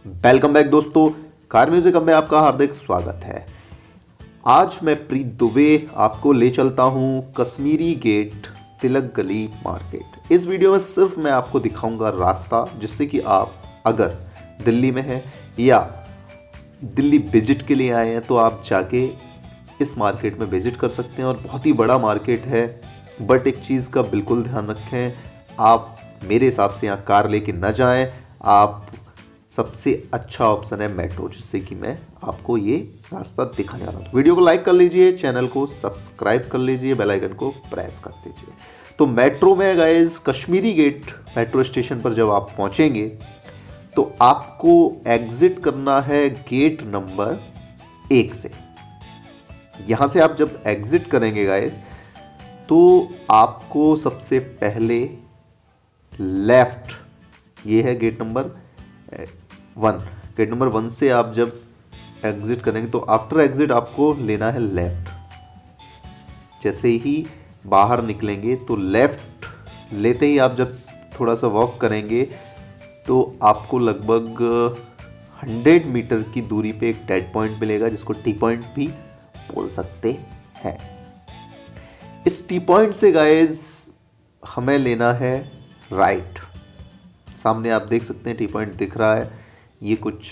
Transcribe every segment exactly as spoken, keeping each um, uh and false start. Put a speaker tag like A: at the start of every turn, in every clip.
A: Welcome back दोस्तों, car music में आपका हार्दिक स्वागत है। आज मैं प्रीत दुबे आपको ले चलता हूं कश्मीरी गेट तिलक गली मार्केट। इस वीडियो में सिर्फ मैं आपको दिखाऊंगा रास्ता, जिससे कि आप अगर दिल्ली में हैं या दिल्ली विजिट के लिए आए हैं तो आप जाके इस मार्केट में विजिट कर सकते हैं। और बहुत ही बड़ा मार्केट है, बट एक चीज़ का बिल्कुल ध्यान रखें, आप मेरे हिसाब से यहाँ कार लेके न जाएं। आप सबसे अच्छा ऑप्शन है मेट्रो, जिससे कि मैं आपको ये रास्ता दिखाने वाला हूँ। वीडियो को लाइक कर लीजिए, चैनल को सब्सक्राइब कर लीजिए, बेल आइकन को प्रेस कर दीजिए। तो मेट्रो में guys Kashmiri Gate metro station पर जब आप पहुँचेंगे तो आपको एग्जिट करना है गेट नंबर एक से। यहाँ से आप जब एग्जिट करेंगे गाइस तो आपको सबसे पहले लेफ्ट, ये है gate number one. Gate number one से आप जब एग्जिट करेंगे तो आफ्टर एग्जिट आपको लेना है लेफ्ट। जैसे ही बाहर निकलेंगे तो लेफ्ट लेते ही आप जब थोड़ा सा वॉक करेंगे तो आपको लगभग हंड्रेड मीटर की दूरी पे एक डेड पॉइंट मिलेगा, जिसको टी पॉइंट भी बोल सकते हैं। इस टी पॉइंट से गाइस हमें लेना है राइट। सामने आप देख सकते हैं टी पॉइंट दिख रहा है। ये कुछ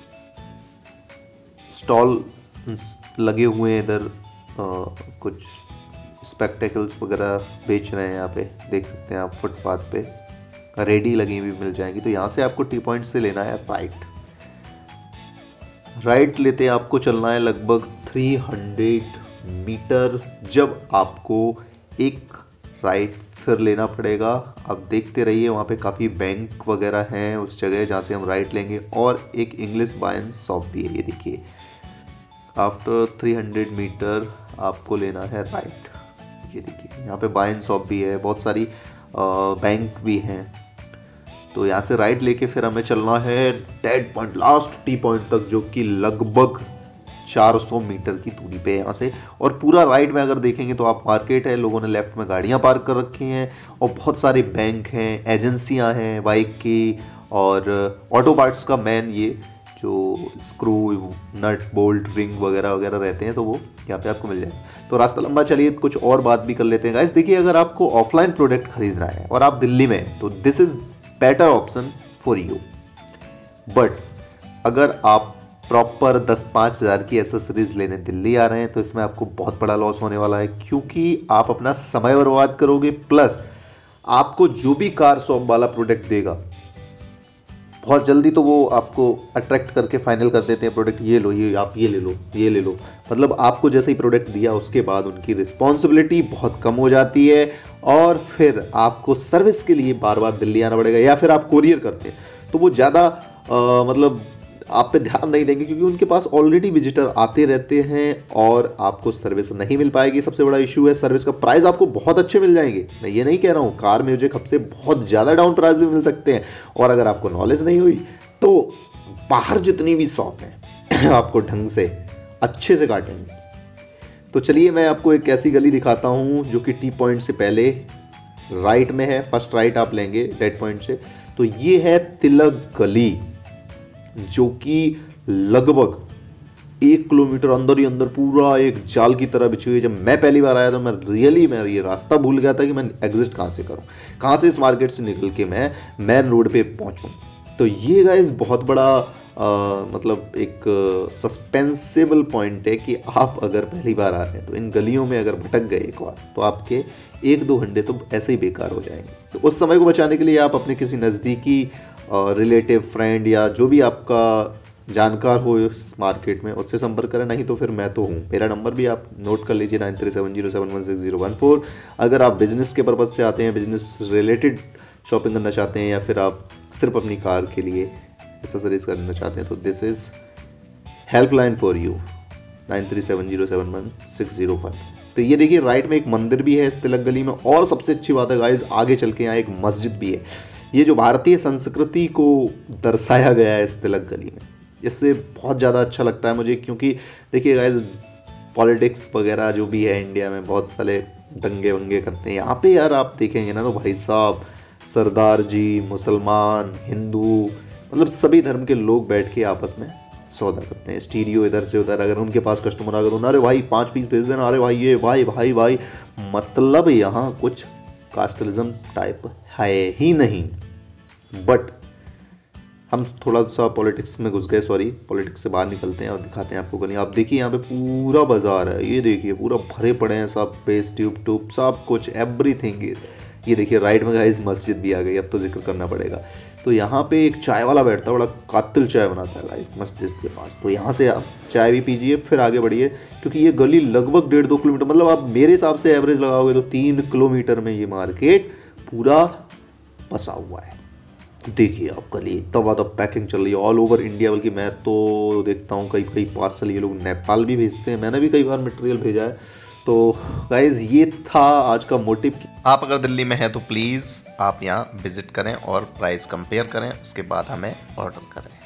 A: स्टॉल लगे हुए हैं इधर, कुछ स्पेक्टेकल्स वगैरह बेच रहे हैं। यहाँ पे देख सकते हैं आप, फुटपाथ पे रेडी लगी हुई मिल जाएंगी। तो यहाँ से आपको टी पॉइंट से लेना है राइट। राइट लेते आपको चलना है लगभग तीन सौ मीटर। जब आपको एक राइट फिर लेना पड़ेगा। आप देखते रहिए, वहाँ पे काफ़ी बैंक वगैरह हैं उस जगह जहाँ से हम राइट लेंगे, और एक इंग्लिश बायन शॉप भी है। ये देखिए, आफ्टर तीन सौ मीटर आपको लेना है राइट। ये देखिए यहाँ पे बायन शॉप भी है, बहुत सारी बैंक भी हैं। तो यहाँ से राइट लेके फिर हमें चलना है dead point, last T point तक, जो कि लगभग चार सौ मीटर की दूरी पे है यहाँ से। और पूरा राइट में अगर देखेंगे तो आप मार्केट है, लोगों ने लेफ्ट में गाड़ियाँ पार्क कर रखी हैं, और बहुत सारे बैंक हैं, एजेंसियाँ हैं बाइक की, और ऑटो पार्ट्स का मेन ये जो स्क्रू, नट, बोल्ट, रिंग वगैरह वगैरह रहते हैं, तो वो यहाँ पे आपको मिल जाए। तो रास्ता लंबा, चलिए कुछ और बात भी कर लेते हैं गाइस। देखिए, अगर आपको ऑफलाइन प्रोडक्ट खरीदना है और आप दिल्ली में हैं तो this is better option for you. But अगर आप प्रॉपर दस पाँच हज़ार की एसेसरीज लेने दिल्ली आ रहे हैं तो इसमें आपको बहुत बड़ा लॉस होने वाला है, क्योंकि आप अपना समय बर्बाद करोगे। प्लस आपको जो भी कार शॉप वाला प्रोडक्ट देगा, बहुत जल्दी तो वो आपको अट्रैक्ट करके फाइनल कर देते हैं प्रोडक्ट, ये लो, ये आप ये ले लो, ये ले लो। मतलब आपको जैसे ही प्रोडक्ट दिया उसके बाद उनकी रिस्पॉन्सिबिलिटी बहुत कम हो जाती है, और फिर आपको सर्विस के लिए बार बार दिल्ली आना पड़ेगा। या फिर आप कोरियर करते हैं तो वो ज़्यादा मतलब आप पे ध्यान नहीं देंगे, क्योंकि उनके पास ऑलरेडी विजिटर आते रहते हैं और आपको सर्विस नहीं मिल पाएगी। सबसे बड़ा इशू है सर्विस का। प्राइस आपको बहुत अच्छे मिल जाएंगे, मैं ये नहीं कह रहा हूँ, कार म्यूजिक हब से बहुत ज़्यादा डाउन प्राइस भी मिल सकते हैं। और अगर आपको नॉलेज नहीं हुई तो बाहर जितनी भी शॉप है आपको ढंग से अच्छे से काटेंगे। तो चलिए मैं आपको एक ऐसी गली दिखाता हूँ जो कि टी पॉइंट से पहले राइट में है। फर्स्ट राइट आप लेंगे डेड पॉइंट से, तो ये है तिलक गली, जो कि लगभग एक किलोमीटर अंदर ही अंदर पूरा एक जाल की तरह बिछी हुई है। जब मैं पहली बार आया तो मैं रियली मैं ये रास्ता भूल गया था कि मैं एग्जिट कहाँ से करूँ, कहाँ से इस मार्केट से निकल के मैं मेन रोड पे पहुँचूँ। तो ये गाइस बहुत बड़ा आ, मतलब एक सस्पेंसिबल पॉइंट है कि आप अगर पहली बार आ रहे हैं तो इन गलियों में अगर भटक गए एक बार तो आपके एक दो घंटे तो ऐसे ही बेकार हो जाएंगे। तो उस समय को बचाने के लिए आप अपने किसी नज़दीकी रिलेटिव, फ्रेंड या जो भी आपका जानकार हो इस मार्केट में, उससे संपर्क करें। नहीं तो फिर मैं तो हूँ, मेरा नंबर भी आप नोट कर लीजिए, nine three seven zero seven one six zero one four. अगर आप बिजनेस के पर्पज़ से आते हैं, बिजनेस रिलेटेड शॉपिंग करना चाहते हैं, या फिर आप सिर्फ अपनी कार के लिए एक्सेसरीज करना चाहते हैं, तो this is helpline for you, nine three seven zero seven one six zero one. तो ये देखिए राइट में एक मंदिर भी है इस तिलक गली में, और सबसे अच्छी बात है गाइस, आगे चल के यहाँ एक मस्जिद भी है। ये जो भारतीय संस्कृति को दर्शाया गया है इस तिलक गली में, इससे बहुत ज़्यादा अच्छा लगता है मुझे। क्योंकि देखिए गाइस, पॉलिटिक्स वगैरह जो भी है इंडिया में, बहुत सारे दंगे वंगे करते हैं। यहाँ पे यार आप देखेंगे ना तो भाई साहब, सरदार जी, मुसलमान, हिंदू, मतलब सभी धर्म के लोग बैठ के आपस में सौदा करते हैं, स्टीरियो इधर से उधर। अगर उनके पास कस्टमर आ गए तो अरे भाई पाँच पीस भेज देना, अरे भाई ये भाई भाई भाई। मतलब यहाँ कुछ कास्टलिज्म टाइप है ही नहीं। बट हम थोड़ा सा पॉलिटिक्स में घुस गए, सॉरी, पॉलिटिक्स से बाहर निकलते हैं और दिखाते हैं आपको गली। आप देखिए यहाँ पे पूरा बाजार है, ये देखिए पूरा भरे पड़े हैं सब, पेस्ट ट्यूब ट्यूब सब कुछ, एवरीथिंग। ये देखिए राइट में गाइस मस्जिद भी आ गई, अब तो जिक्र करना पड़ेगा। तो यहाँ पे एक चाय वाला बैठता है, बड़ा कातिल चाय बनाता है गाइस मस्जिद के पास। तो यहाँ से आप चाय भी पीजिए, फिर आगे बढ़िए, क्योंकि ये गली लगभग डेढ़ दो किलोमीटर, मतलब आप मेरे हिसाब से एवरेज लगाओगे तो तीन किलोमीटर में ये मार्केट पूरा बसा हुआ है। देखिए आप गली तब तब पैकिंग चल रही है ऑल ओवर इंडिया। बल्कि मैं तो देखता हूँ कई कई पार्सल ये लोग नेपाल भी भेजते हैं, मैंने भी कई बार मटेरियल भेजा है। तो गाइज़ ये था आज का मोटिव। आप अगर दिल्ली में हैं तो प्लीज़ आप यहाँ विज़िट करें और प्राइस कंपेयर करें, उसके बाद हमें ऑर्डर करें।